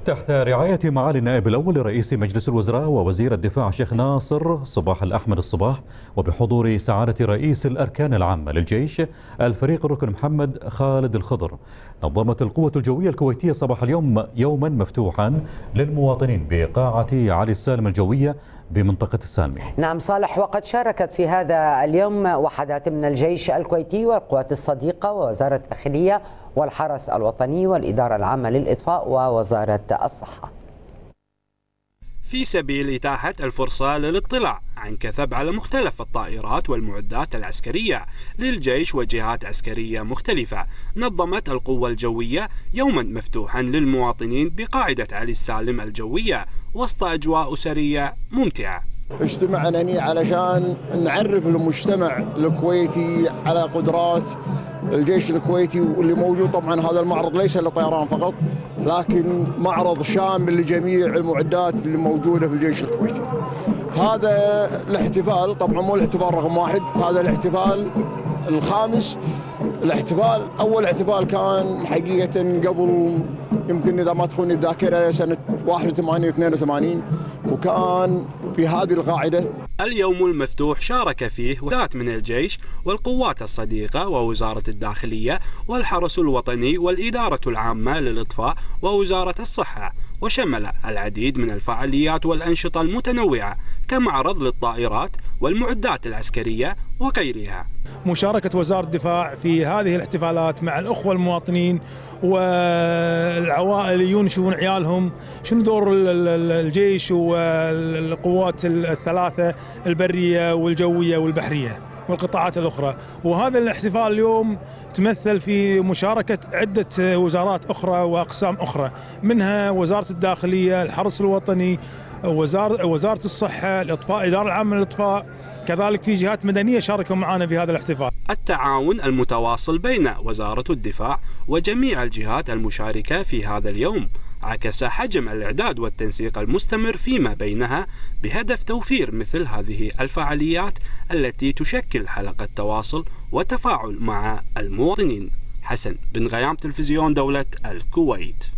تحت رعاية معالي النائب الأول لرئيس مجلس الوزراء ووزير الدفاع الشيخ ناصر صباح الأحمد الصباح، وبحضور سعادة رئيس الأركان العامة للجيش الفريق الركن محمد خالد الخضر، نظمت القوة الجوية الكويتية صباح اليوم يوما مفتوحا للمواطنين بقاعة علي السالم الجوية بمنطقة السالمي. نعم صالح، وقد شاركت في هذا اليوم وحدات من الجيش الكويتي والقوات الصديقة ووزارة الداخلية والحرس الوطني والإدارة العامة للإطفاء ووزارة الصحة، في سبيل إتاحة الفرصة للاطلاع عن كثب على مختلف الطائرات والمعدات العسكرية للجيش وجهات عسكرية مختلفة. نظمت القوة الجوية يوما مفتوحا للمواطنين بقاعدة علي السالم الجوية وسط أجواء أسرية ممتعة. اجتمعنا هنا علشان نعرف المجتمع الكويتي على قدرات الجيش الكويتي، واللي موجود طبعا هذا المعرض ليس للطيران فقط، لكن معرض شامل لجميع المعدات اللي موجودة في الجيش الكويتي. هذا الاحتفال طبعا مو الاحتفال رقم واحد، هذا الاحتفال الخامس. الاحتفال أول احتفال كان حقيقة قبل يمكن إذا ما تخوني الذاكرة سنة 81-82، وكان في هذه القاعدة. اليوم المفتوح شارك فيه وحدات من الجيش والقوات الصديقة ووزارة الداخلية والحرس الوطني والإدارة العامة للإطفاء ووزارة الصحة، وشمل العديد من الفعاليات والأنشطة المتنوعة كمعرض للطائرات والمعدات العسكرية وغيرها. مشاركة وزارة الدفاع في هذه الاحتفالات مع الأخوة المواطنين والعوائل ينشئون عيالهم شنو دور الجيش والقوات الثلاثة البرية والجوية والبحرية والقطاعات الأخرى. وهذا الاحتفال اليوم تمثل في مشاركة عدة وزارات أخرى وأقسام أخرى، منها وزارة الداخلية، الحرس الوطني، وزارة الصحة، الإطفاء، الإدارة العامة للإطفاء، كذلك في جهات مدنية شاركوا معنا في هذا الاحتفال. التعاون المتواصل بين وزارة الدفاع وجميع الجهات المشاركة في هذا اليوم عكس حجم الإعداد والتنسيق المستمر فيما بينها بهدف توفير مثل هذه الفعاليات التي تشكل حلقة تواصل وتفاعل مع المواطنين. حسن بن غيام، تلفزيون دولة الكويت.